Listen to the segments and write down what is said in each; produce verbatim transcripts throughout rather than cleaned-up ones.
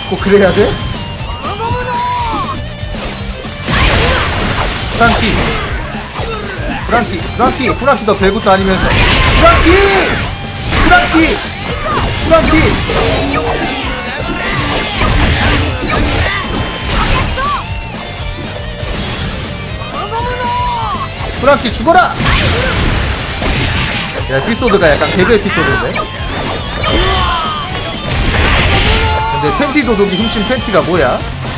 꼭 그래야 돼? 프랑키 프랑키 프랑키 프랑키 너 별것도 아니면서 프랑키 프랑키 프랑키 프랑키 죽어라! 야, 에피소드가 약간 개그 에피소드인데? 근데 팬티 도둑이 훔친 팬티가 뭐야?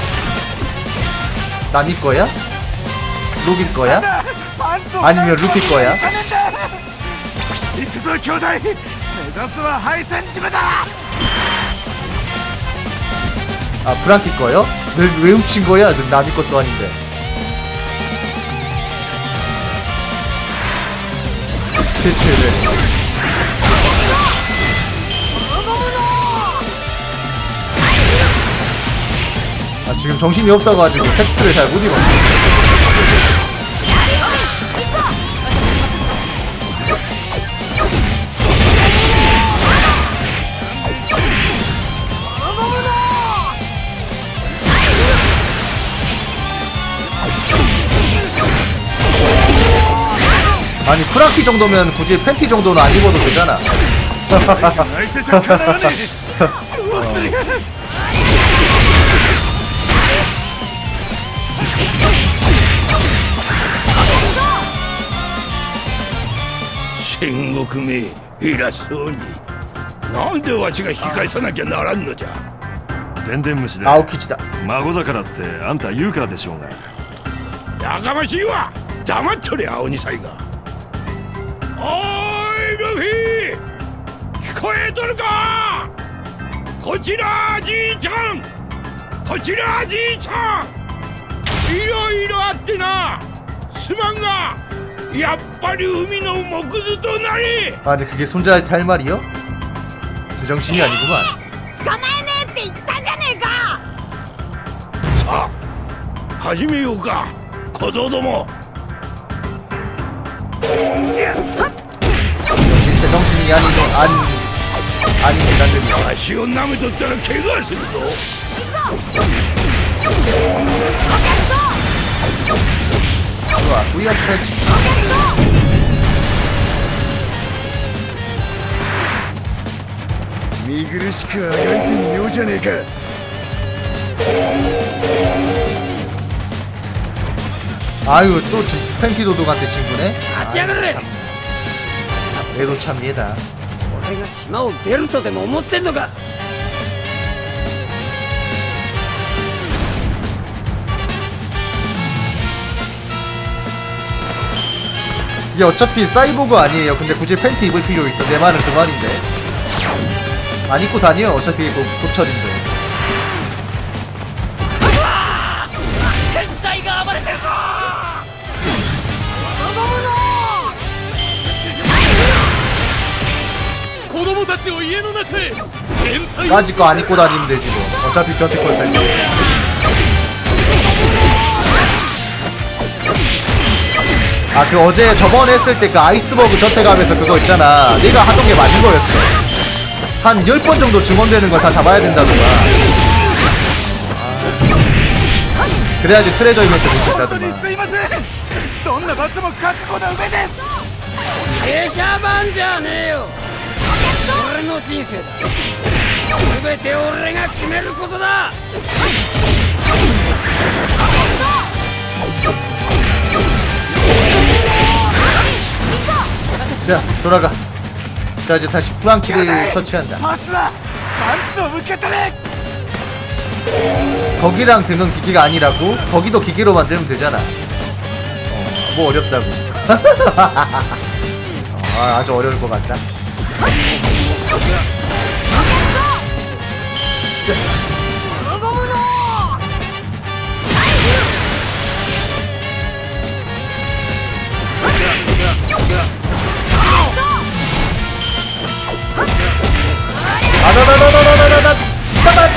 남이 거야? 로기 거야? 아니면 루피 거야? 아, 프랑키 거요? 왜, 왜 훔친 거야? 남이 것도 아닌데. 대체 왜? 아, 지금 정신이 없어가지고 텍스트를 잘 못 읽었어. 아니 프랑키 정도면 굳이 팬티 정도는 안 입어도 되잖아. 생국금이 이라소니なんでわしが引き返さなきゃならんのじゃ。 電電虫で青吉だ。 孫だからってあんた言うからでしょうが。 やかましいわ。黙っとれ青二歳が。おーいルフィ、聞こえとるか。こちらじいちゃん、こちらじいちゃん、いろいろあってな。すまんがやっぱり海の木図となり。 아 근데 그게 손자한테 할 말이요? 제정신이 아니구만. 捕まえねえって言ったじゃねえか。 さあ始めようか小僧ども。 역시 제정신이 아니고 안 아닌 인간들이야. 足を舐めとったら怪我するぞ。 좋아, 구이어 터치. 미그르시크 아가이테 미오자네가. 아유 또 팬티 도둑한테 친구네. 아치야그래. 애도 참 얘다. 俺が島を出るとでも思ってんのか。 이게 어차피 사이보그 아니에요. 근데 굳이 팬티 입을 필요 있어. 내 말은 그 말인데. 안 입고 다녀. 어차피 이거 곱철인데. 까짓 거 안 입고 다니면 되지 뭐. 어차피 변태콜 살 때. 아 그 어제 저번에 했을 때 그 아이스버그 저택하면서 그거 있잖아. 네가 하던 게 맞는 거였어. 한 열 번 정도 증언되는 걸 다 잡아야 된다더라. 아, 그래야지 트레저 이벤트 볼 수 있다더만. 停車番じゃねえよ。俺の人生だ。全て俺が決めることだ。 자 돌아가. 자 이제 다시 프랑키를 처치한다. 거기랑 등은 기기가 아니라고? 거기도 기기로 만들면 되잖아. 어, 뭐 어렵다고. 어, 아주 어려울 것 같다. 아다다다다다다다다 따다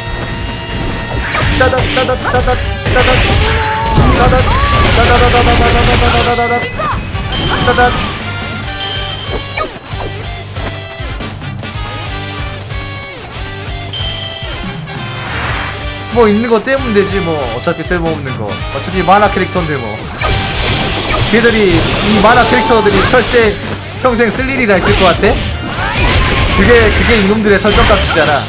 따다 따다 따다 따다 따다 따다다다다다다다다다다 따다 뭐 있는 거 떼면 되지 뭐. 어차피 쓸모없는 거. 어차피 만화 캐릭터인데 뭐. 걔들이 이 만화 캐릭터들이 평생 평생 쓸 일이 다 있을 것 같아? 그게 그게 이놈들의 설정값이잖아.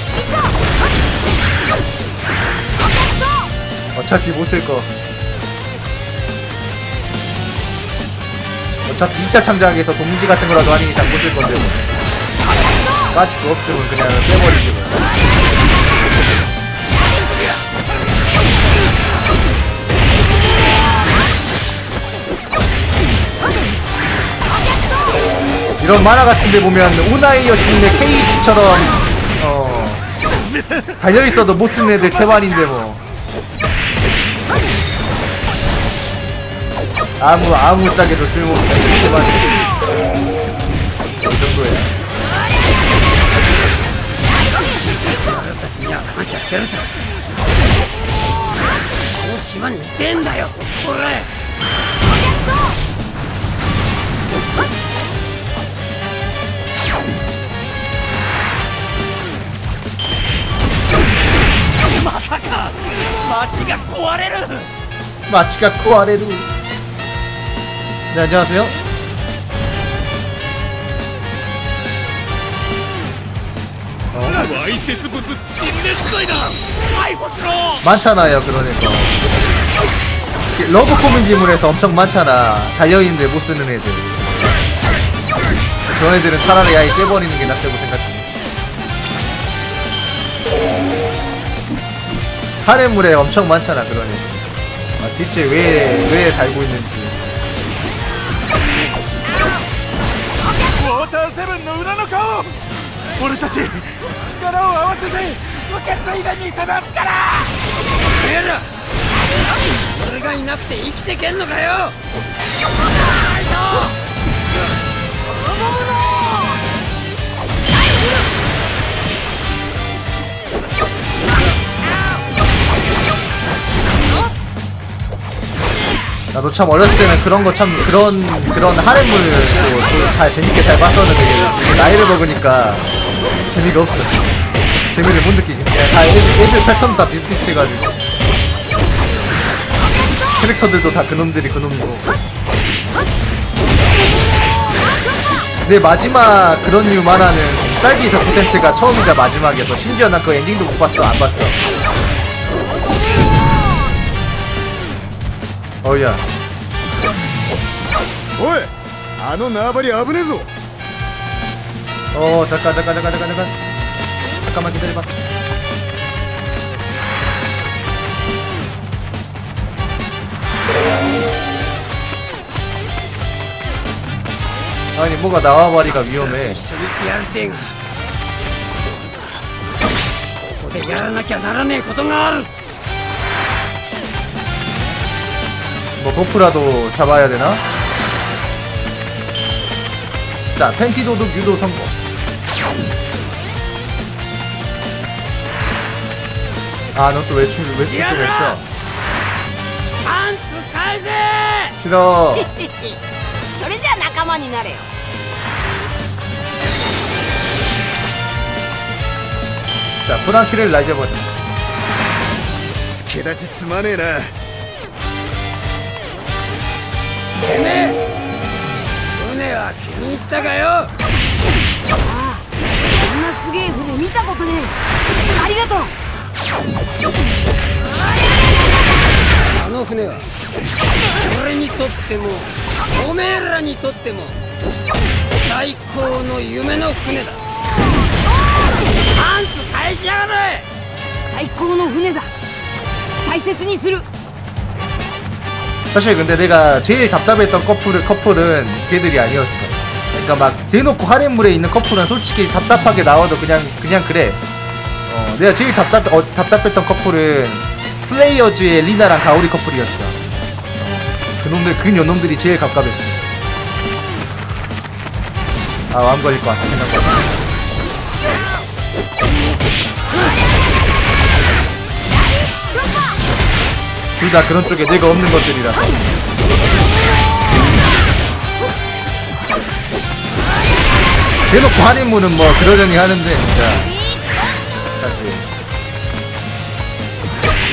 어차피 못 쓸 거. 어차피 이 차 창작에서 동지 같은 거라도 아닌 이상 못 쓸 건데 뭐. 빠질 거 없으면 그냥 빼버리지 뭐. 이런 만화 같은데 보면 오나이 여신의 케이치처럼 어 달려있어도 못쓰는 애들 개만인데 뭐. 아무 아무 짝에도 쓸모없는 애들 개만인데 이 정도야. 俺たちには感謝してるさ。この島にいてんだよ俺。まさか町が壊れる。 마치가 코아레루. 네, 안녕하세요. 많잖아요 그런 애가. 러브 코미디물에서 엄청 많잖아. 달려있는데 못쓰는 애들. 그런 애들은 차라리 아예 떼버리는 게 낫다고 생각해. 하렘물에 엄청 많잖아 그런 애들. 아, 대체 왜, 왜 달고 있는지. ウォーターセブンの裏の顔、俺たち力を合わせて受け継いでみせますから。 おめえら俺がいなくて生きてけんのかよ。 나도 참 어렸을 때는 그런 거 참 그런 그런 하렘물도 잘 재밌게 잘 봤었는데 이게 나이를 먹으니까 재미가 없어. 재미를 못 느끼겠어. 다 애들, 애들 패턴 다 비슷비슷해가지고 캐릭터들도 다 그놈들이 그놈이고. 내 마지막 그런 류 만화는 딸기 백 퍼센트가 처음이자 마지막이어서 심지어 난 그 엔딩도 못 봤어. 안 봤어. 어이야. おい、あの縄張り危ねえぞ。 어 잠깐 잠깐 잠깐 잠깐 잠깐 잠깐만 기다려봐. 아니 뭐가 나와버리가 위험해. 一緒に行ってやるってえがここでやらなきゃならねえことがある。 뭐 버프라도 잡아야 되나? 자, 팬티도둑 유도 성공. 아, 너 또 왜 출, 왜 출동했어? パンツ返せ。 싫어. それじゃ仲間になれよ。 자, 프랑키를 날려버려. 助立ちすまねえな。 てめえ船は気に入ったかよ。 ああ、こんなすげえ船見たことねえ。ありがとう。 あの船は俺にとってもおめえらにとっても最高の夢の船だ。パンツ返しやがれ。 最高の船だ。大切にする。 사실 근데 내가 제일 답답했던 커플은, 커플은 걔들이 아니었어. 그러니까 막 대놓고 하렘물에 있는 커플은 솔직히 답답하게 나와도 그냥 그냥 그래. 어, 내가 제일 답답 어, 답답했던 커플은 슬레이어즈의 리나랑 가오리 커플이었어. 어, 그놈들 그 녀놈들이 제일 갑갑했어. 아, 왕 걸릴 것 같아 생각보다. 둘 다 그런 쪽에 내가 없는 것들이라서. 대놓고 하렘물은 뭐 그러려니 하는데 진짜 사실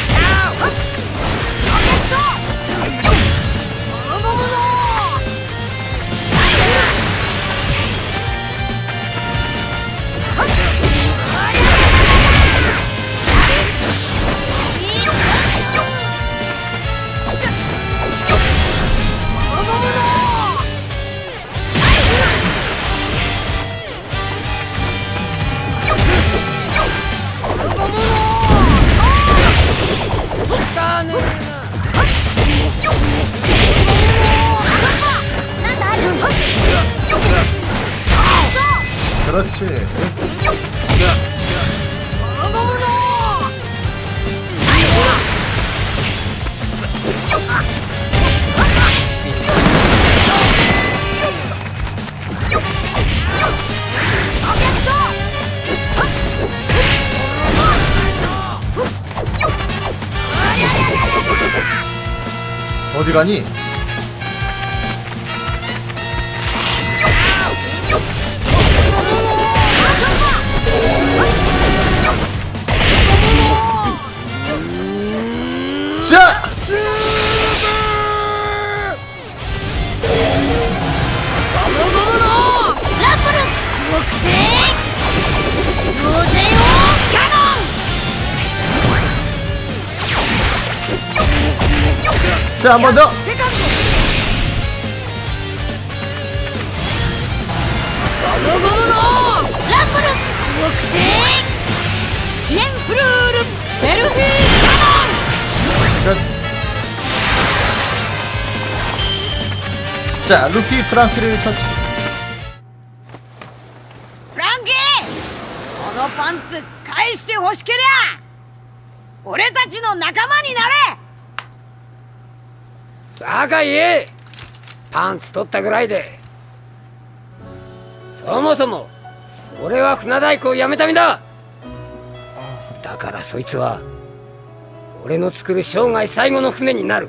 그렇지. ゴムの 어디 가니? 자! 자, 한 번 더. セカンドゴムゴムのランブル目的支援フルールベルフィーキャノン 자, 루피 프랑키를 처치. フランキーこのパンツ返してほしけりゃ俺たちの仲間になれバカ言え。パンツ取ったぐらいで。そもそも俺は船大工を辞めた身だ。だからそいつは俺の作る生涯最後の船になる。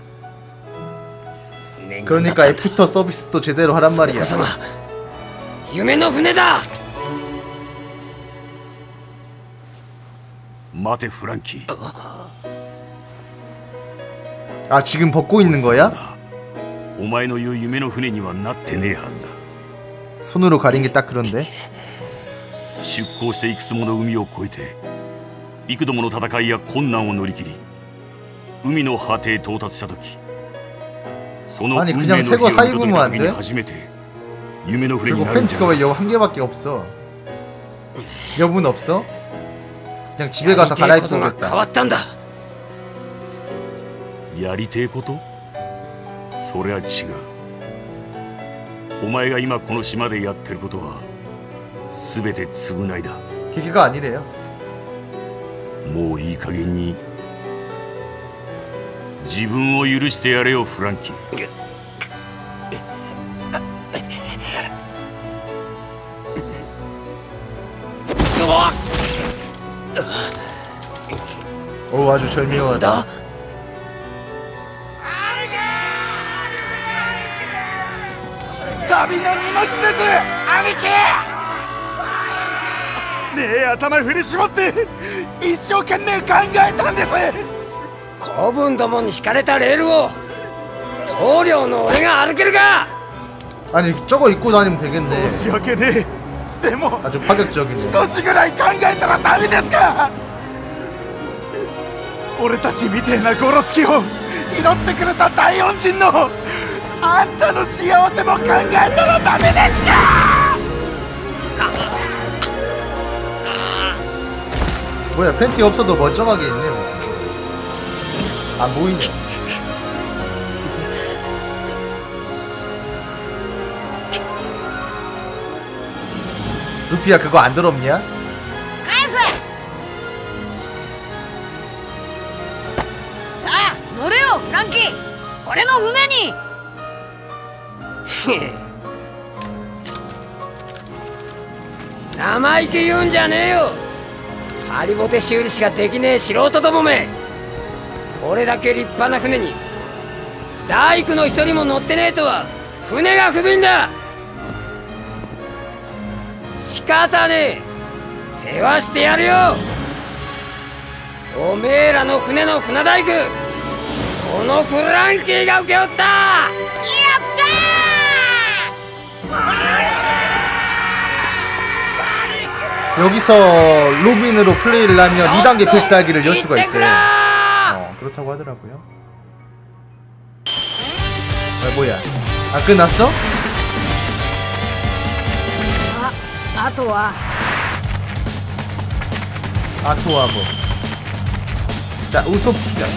그러니까 애프터 서비스도 제대로 하란 말이야. それこそが夢の船だ。 待てフランキー。 아, 지금 벗고 있는 거야? お前の言う夢の船にはなってねえはずだ。 손으로 가린 게 딱 그런데. 出航していくつもの海を越えて幾度もの戦いや困難を乗り切り海の果てへ到達した時その運命の日を見届けた時に初めて夢の船に 그리고 なるんじゃ 팬츠가 ない 왜 여 한 개밖에 없어? 여분 없어? 그냥 집에 가서 갈아입고 変 오겠다. わったんだ。 やりてえこと？そりゃ違う。お前が今この島でやってることは全て償いだ。 기계가 아니래요. もういい加減に自分を許してやれよフランキー。 오, 아주 절묘하다. 旅の荷物です兄貴。ねえ頭振り絞って一生懸命考えたんです。 子分どもに敷かれたレールを棟梁の俺が歩けるか。 아니, 저거 입고 다니면 되겠네. 申し訳ねえ。でも 아주 파격적이네. 少しぐらい考えたらダメですか。俺たちみてえなゴロつきを拾ってくれた大恩人のあんたの幸せも考えたらダメですか。 뭐야, 팬티 없어도 멀쩡하게 있네. 뭐. 안 보이네. 루피야, 그거 안 더럽냐? 返せさあ乗れよフランキー俺の船に生意気言うんじゃねえよ。ハリボテ修理しかできねえ素人どもめ。これだけ立派な船に大工の一人も乗ってねえとは船が不憫だ。仕方ねえ。世話してやるよ。おめえらの船の船大工このフランキーが請け負った。 여기서 로빈으로 플레이를 하면 이 단계 필살기를 열 수가 있대. 어, 그렇다고 하더라고요. 아, 뭐야? 아, 끝났어? ああとは 아토와 뭐. 자, 우섭 출연.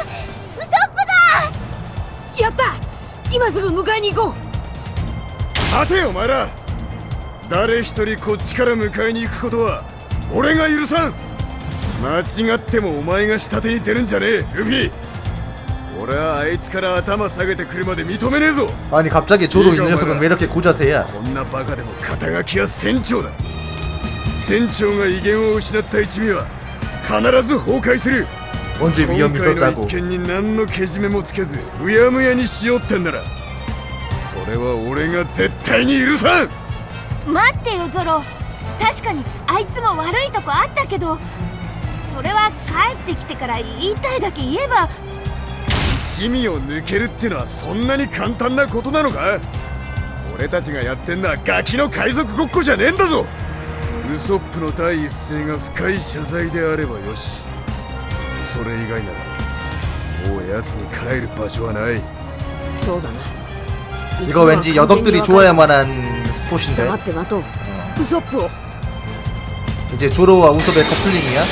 やった今すぐ迎えに行こう待てよお前ら。誰一人こっちから迎えに行くことは俺が許さん。間違ってもお前が下手に出るんじゃねえルフィ。俺はあいつから頭下げてくるまで認めねえぞ。 아니 갑자기 조로 이 녀석은 왜 이렇게 고자세야? こんなバカでも肩書きは船長だ。船長が威厳を失った一味は必ず崩壊する。 언제 今 위험이 回の 있었다고? 一件に何のけじめもつけずうやむやにしようってんならそれは俺が絶対に許さん。 待ってよゾロ。確かにあいつも悪いとこあったけど、それは帰ってきてから言いたいだけ言えば。 一味を抜けるってのはそんなに簡単なことなのか。俺たちがやってんのはガキの海賊ごっこじゃねえんだぞ。ウソップの第一声が深い謝罪であればよし。それ以外ならもう奴に帰る場所はない。 そうだな。 이거 왠지 여덕들이 좋아야만 한 스포츠인데. 待って待とう。ウソップを。 이제 조로와 우섭의 커플링이야?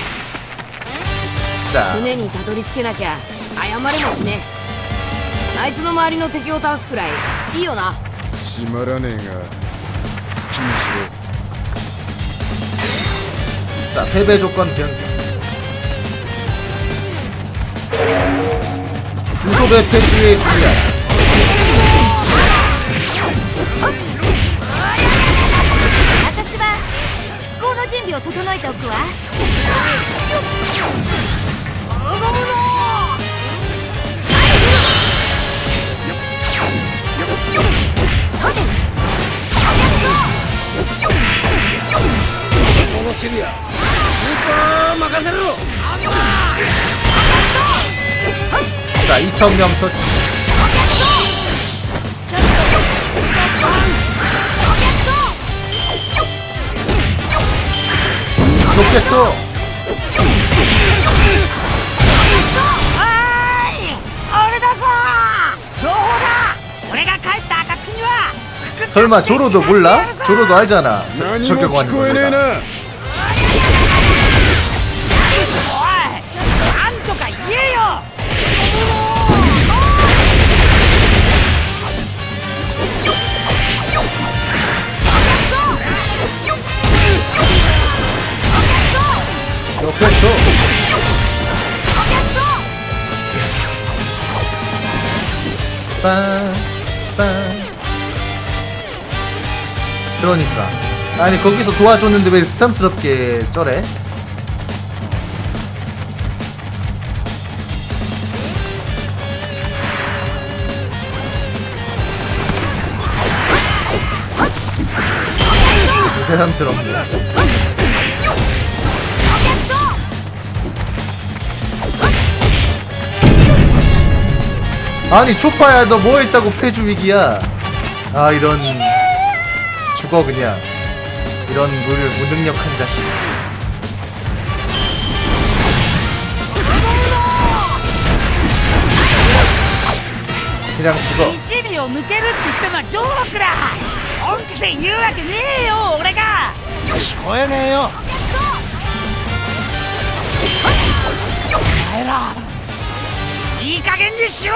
자, 船にたどり着けなきゃ謝れもしねえ。あいつの周りの敵を倒すくらいいいよな。 閉まらねえが好きにしろ。 자 패배 조건 변경. 우섭의 패주의 줄리아. 私は執行の準備を整えておくわ。 この守備はスーパー任せろ。 자 이천 명 처치. 로켓도. 俺だぞー。朗報だ。俺が帰った暁には 설마 조로도 몰라? 조로도 알잖아. 何 저격 も聞こえねえ 완전. な。 おいなんとか言えよ。 로켓도. 빰, 빰. 그러니까 아니 거기서 도와줬는데 왜 새삼스럽게 쩌래? 새삼스럽네. 아니 초파야 너 뭐 했다고 패주 위기야. 아 이런 죽어 그냥. 이런 물 무능력한 자식. 그냥 죽어. 一尾を抜けるって言ったのはジョークだ。本気で言うわけねえよ俺が。 聞こえねえよ。 お前らいい加減にしろよ。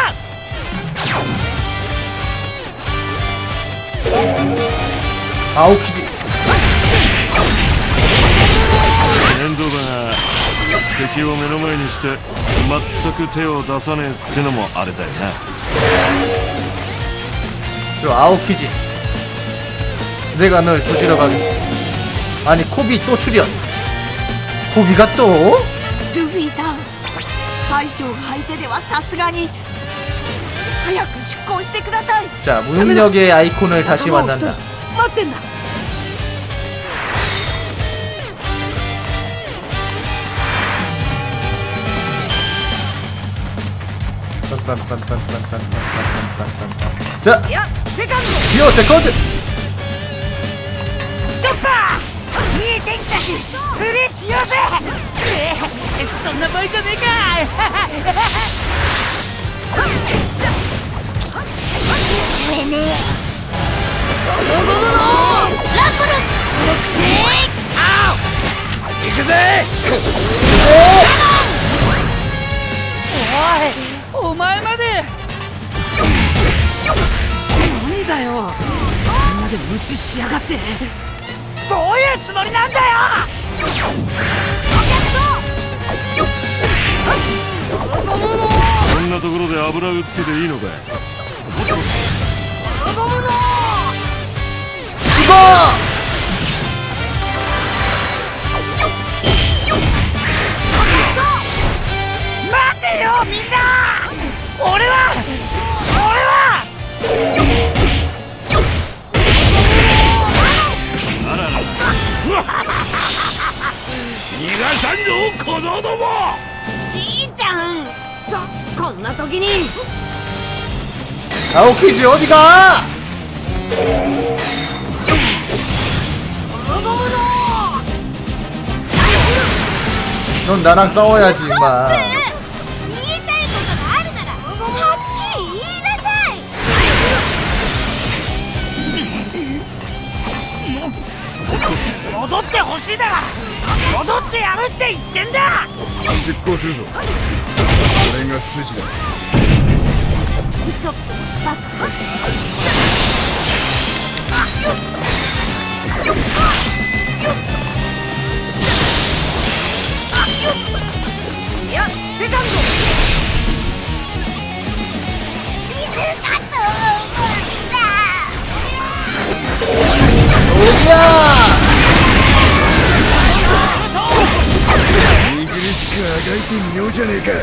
青生地。 面倒だが敵を目の前にして全く手を出さねえってのもあれだよな。 저 아오키지. 내가 널 조지러 가겠어. 아니 코비 또 출연. 코비가 또? ルフィさん、大将が相手ではさすがに早く出航してください。 자 무능력의 아이콘을 다시 만난다. 待ってんだ。 자, いや、セカンド。 기어 세컨드. チョッパー見えてきたし釣りしようぜ。えそんな場合じゃねえか。 ごめんね。ゴムゴムのランブル。 行くぜ。 おいお前まで。なんだよまで無視しやがって。どういうつもりなんだよ。 こんなところで油売ってていいのかい。 죽어! 待てよみんな。俺は俺はあらら逃がさんぞ小僧ども。 いいじゃん。そこんな時に 아오키지 어디가? 넌 나랑 싸워야지 임마. 言いたいことがあるならはっきり言いなさい。 戻ってほしいだろ。戻ってやるって言ってんだ。 出航するぞ。これが筋だ。 嘘ばっか。いや、セカンド。水かと思った。 어디야? 見苦しくあがいてみようじゃねえか。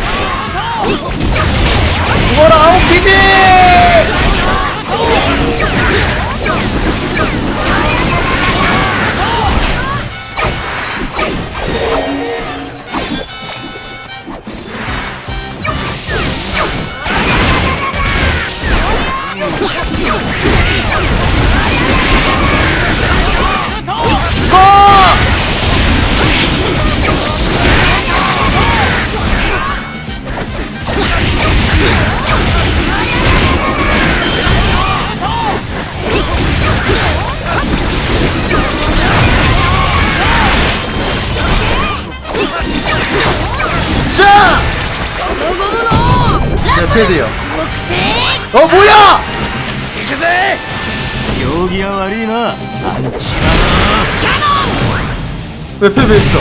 죽어라 아오키지! 죽어! 자! 몇 패드요? 어 뭐야! 行儀が悪いな。あんち 왜 패배했어?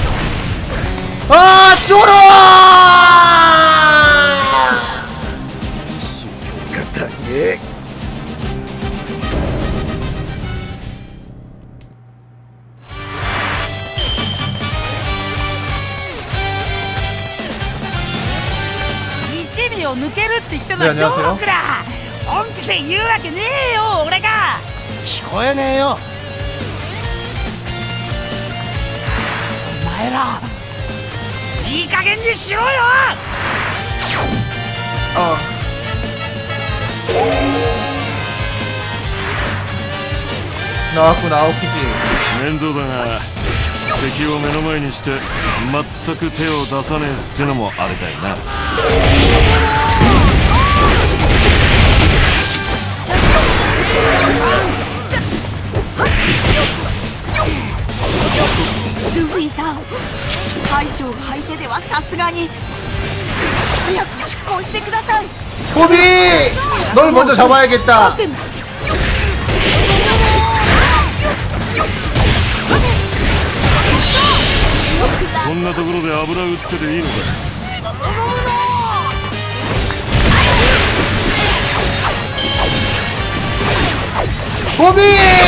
아 쫄아! が足りねえ。 一尾を抜けるって言ったのはねジョ 안녕하세요 ークだ。本気で言うわけねえよ俺が。 聞こえねえよ。 お前らいい加減にしろよ。 어. 나왔구나 아오키지. 面倒だが敵を目の前にして全く手を出さねえってのもあれだよな。 ルフィさん、大将が相手ではさすがに早く出航してください。 호비! 널 먼저 잡아야겠다. こんなところで油売ってていいのか。 호비!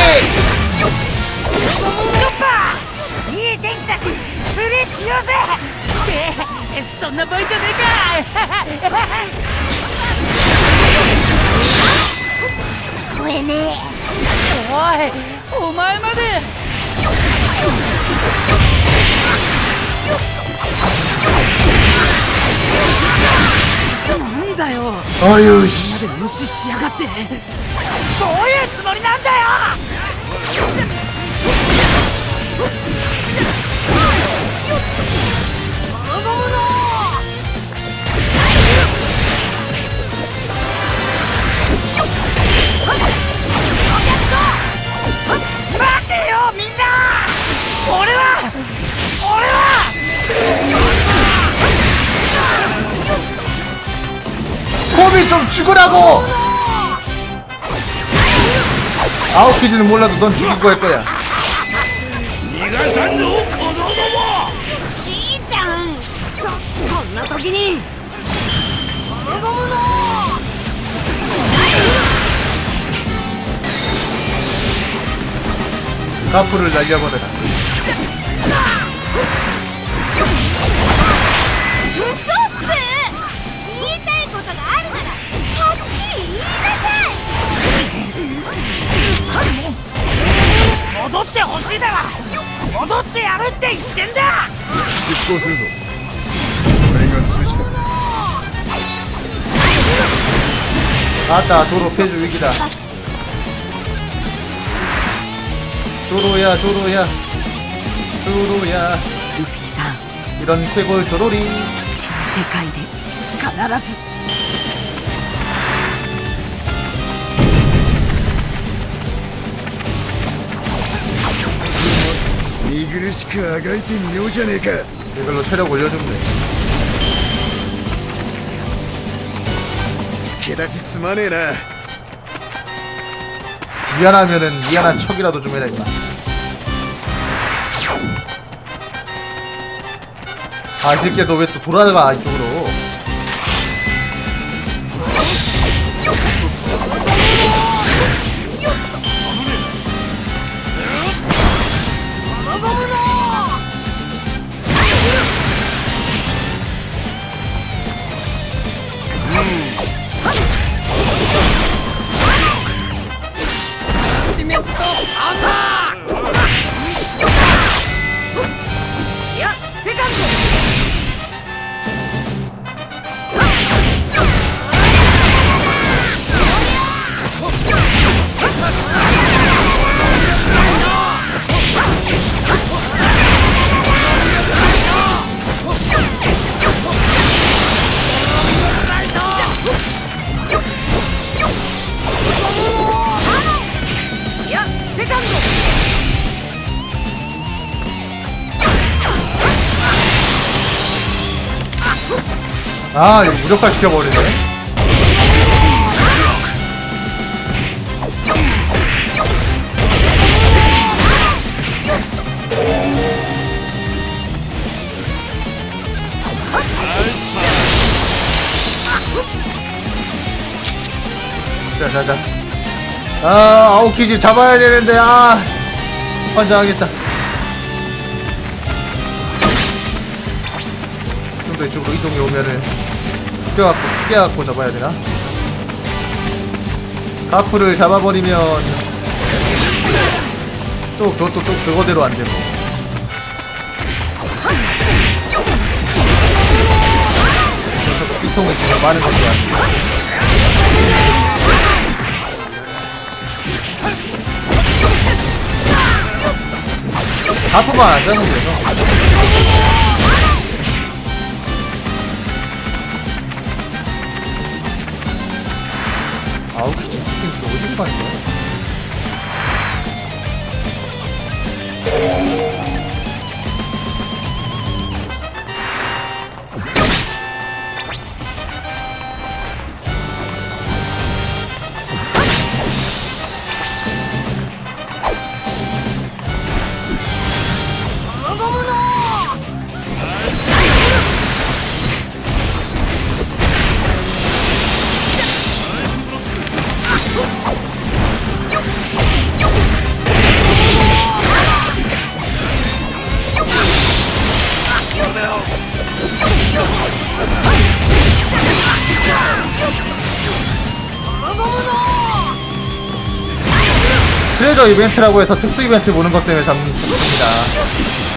チョッパー、いい天気だし釣りしようぜ。ってそんな場合じゃねえか。 聞こえねえ。 おいお前まで。なんだよ。 어휴 씨. 無視しやがって。どういうつもりなんだよ。 待てよみんな。俺は俺は 호비 좀 죽으라고! 아오키지는 몰라도 넌 죽이고 할 거야. 네가 산 놈 거둬놓아. いいじゃん。そこんな時にゴムゴムの 카프를 날려버려라. 嘘って言いたいことがあるならはっきり言いなさい。 戻ってほしいなら戻ってやるって言ってんだ。 出航するぞ。これが筋だ。 아따 조로 패주 위기다. 조로야 조로야 조로야 ルフィさん 이런 쾌골 조로리. 新世界で必ず見苦しくあがいてみようじゃねえか。 이걸로 체력 올려주면 돼. 助立ちすまねえな。 미안하면은 미안한 척이라도 좀 해라 임마. 아 이 새끼야 너 왜 또 돌아가 이쪽으로. 아 이거 무력화 시켜버리네. 자자자. 아 아오키지 잡아야 되는데 아 환장하겠다. 좀 더 이쪽으로 이동이 오면은 습겨갖고 습겨갖고 잡아야 되나? 가프를 잡아버리면 또 그것도 또 그거대로 안 되고. 피통이 진짜 많은 것도 아니고. 가프만 안 잡으면 돼서. 아우키지 스킨 또 어디로 가는 거야? 트레저 이벤트라고 해서 특수 이벤트 보는 것 때문에 잡습니다.